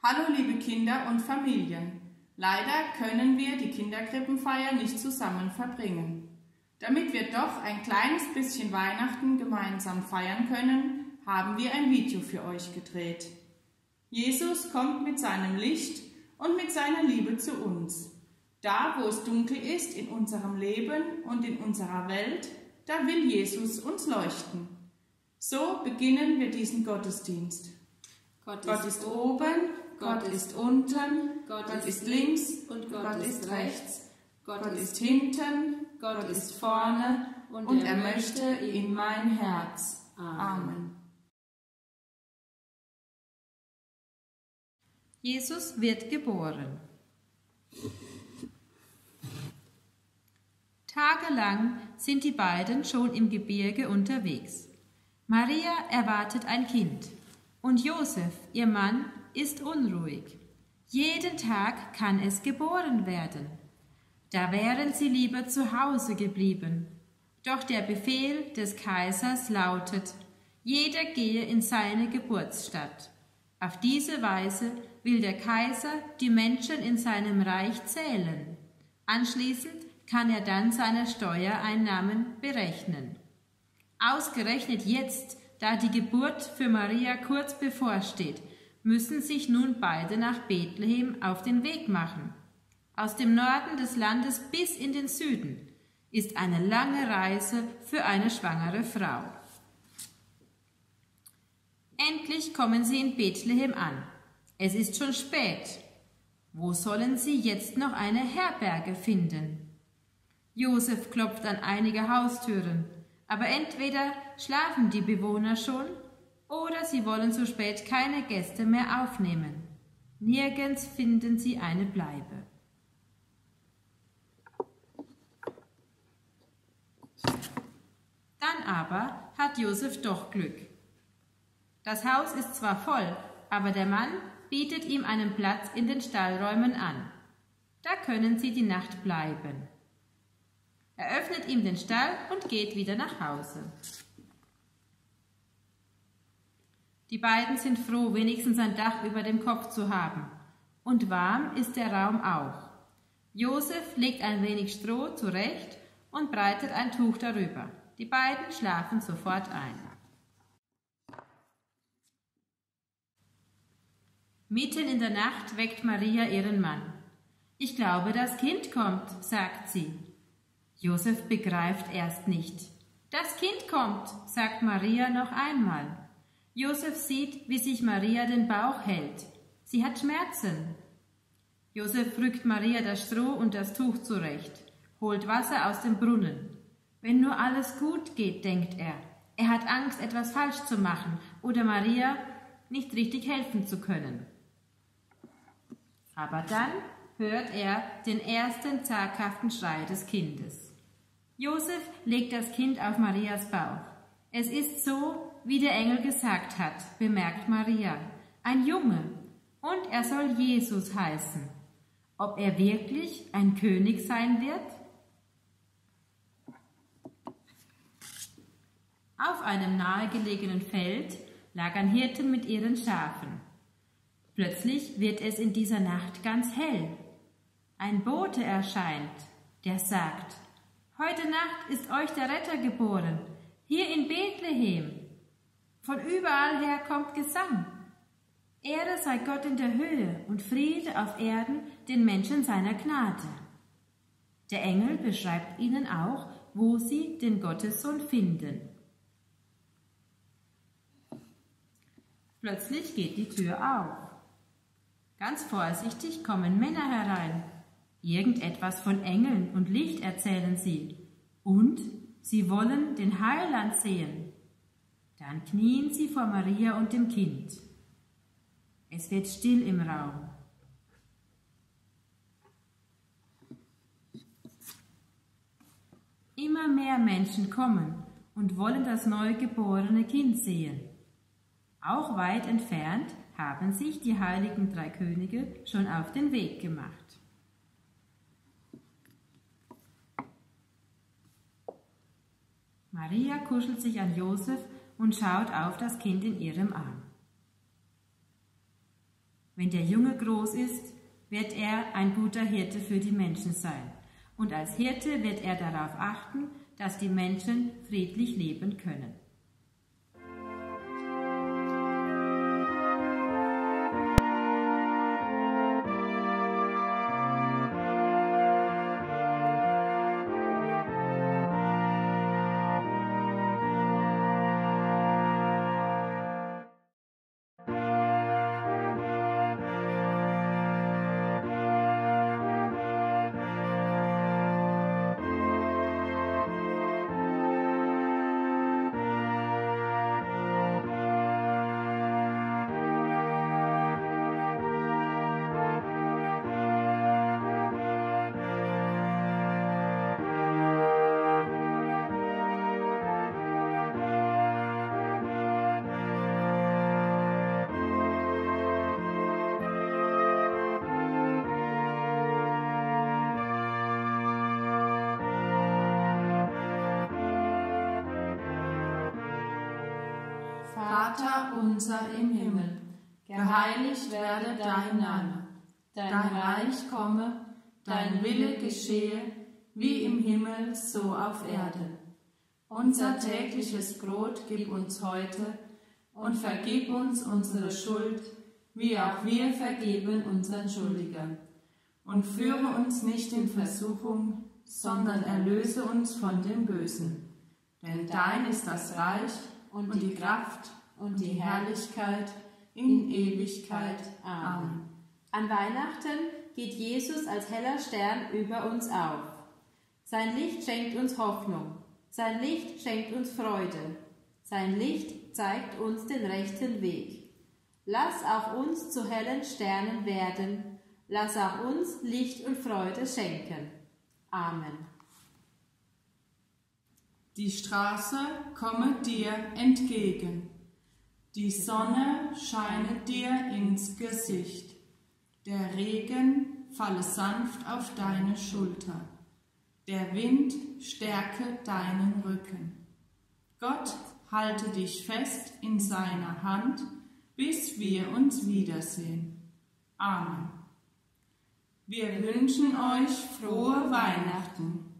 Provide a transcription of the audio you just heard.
Hallo liebe Kinder und Familien, leider können wir die Kinderkrippenfeier nicht zusammen verbringen. Damit wir doch ein kleines bisschen Weihnachten gemeinsam feiern können, haben wir ein Video für euch gedreht. Jesus kommt mit seinem Licht und mit seiner Liebe zu uns. Da, wo es dunkel ist in unserem Leben und in unserer Welt, da will Jesus uns leuchten. So beginnen wir diesen Gottesdienst. Gott ist oben, Gott ist unten, Gott ist links und Gott ist rechts. Gott ist hinten, Gott ist vorne und er möchte in mein Herz. Amen. Jesus wird geboren. Tagelang sind die beiden schon im Gebirge unterwegs. Maria erwartet ein Kind und Josef, ihr Mann, ist unruhig. Jeden Tag kann es geboren werden. Da wären sie lieber zu Hause geblieben. Doch der Befehl des Kaisers lautet, jeder gehe in seine Geburtsstadt. Auf diese Weise will der Kaiser die Menschen in seinem Reich zählen. Anschließend kann er dann seine Steuereinnahmen berechnen. Ausgerechnet jetzt, da die Geburt für Maria kurz bevorsteht, müssen sich nun beide nach Bethlehem auf den Weg machen. Aus dem Norden des Landes bis in den Süden ist eine lange Reise für eine schwangere Frau. Endlich kommen sie in Bethlehem an. Es ist schon spät. Wo sollen sie jetzt noch eine Herberge finden? Josef klopft an einige Haustüren, aber entweder schlafen die Bewohner schon oder sie wollen so spät keine Gäste mehr aufnehmen. Nirgends finden sie eine Bleibe. Dann aber hat Josef doch Glück. Das Haus ist zwar voll, aber der Mann bietet ihm einen Platz in den Stallräumen an. Da können sie die Nacht bleiben. Er öffnet ihm den Stall und geht wieder nach Hause. Die beiden sind froh, wenigstens ein Dach über dem Kopf zu haben. Und warm ist der Raum auch. Josef legt ein wenig Stroh zurecht und breitet ein Tuch darüber. Die beiden schlafen sofort ein. Mitten in der Nacht weckt Maria ihren Mann. »Ich glaube, das Kind kommt«, sagt sie. Josef begreift erst nicht. »Das Kind kommt«, sagt Maria noch einmal. Josef sieht, wie sich Maria den Bauch hält. Sie hat Schmerzen. Josef rückt Maria das Stroh und das Tuch zurecht, holt Wasser aus dem Brunnen. Wenn nur alles gut geht, denkt er. Er hat Angst, etwas falsch zu machen oder Maria nicht richtig helfen zu können. Aber dann hört er den ersten zaghaften Schrei des Kindes. Josef legt das Kind auf Marias Bauch. Es ist so, wie der Engel gesagt hat, bemerkt Maria. Ein Junge, und er soll Jesus heißen. Ob er wirklich ein König sein wird? Auf einem nahegelegenen Feld lagern Hirten mit ihren Schafen. Plötzlich wird es in dieser Nacht ganz hell. Ein Bote erscheint, der sagt, »Heute Nacht ist euch der Retter geboren, hier in Bethlehem. Von überall her kommt Gesang. Ehre sei Gott in der Höhe und Friede auf Erden den Menschen seiner Gnade.« Der Engel beschreibt ihnen auch, wo sie den Gottessohn finden. Plötzlich geht die Tür auf. Ganz vorsichtig kommen Männer herein. Irgendetwas von Engeln und Licht erzählen sie. Und sie wollen den Heiland sehen. Dann knien sie vor Maria und dem Kind. Es wird still im Raum. Immer mehr Menschen kommen und wollen das neugeborene Kind sehen. Auch weit entfernt haben sich die heiligen drei Könige schon auf den Weg gemacht. Maria kuschelt sich an Josef und schaut auf das Kind in ihrem Arm. Wenn der Junge groß ist, wird er ein guter Hirte für die Menschen sein. Und als Hirte wird er darauf achten, dass die Menschen friedlich leben können. Vater unser im Himmel, geheiligt werde dein Name, dein Reich komme, dein Wille geschehe, wie im Himmel, so auf Erden. Unser tägliches Brot gib uns heute und vergib uns unsere Schuld, wie auch wir vergeben unseren Schuldigern. Und führe uns nicht in Versuchung, sondern erlöse uns von dem Bösen. Denn dein ist das Reich und die Kraft und die Herrlichkeit in Ewigkeit. Amen. An Weihnachten geht Jesus als heller Stern über uns auf. Sein Licht schenkt uns Hoffnung. Sein Licht schenkt uns Freude. Sein Licht zeigt uns den rechten Weg. Lass auch uns zu hellen Sternen werden. Lass auch uns Licht und Freude schenken. Amen. Die Straße komme dir entgegen. Die Sonne scheine dir ins Gesicht. Der Regen falle sanft auf deine Schulter. Der Wind stärke deinen Rücken. Gott halte dich fest in seiner Hand, bis wir uns wiedersehen. Amen. Wir wünschen euch frohe Weihnachten.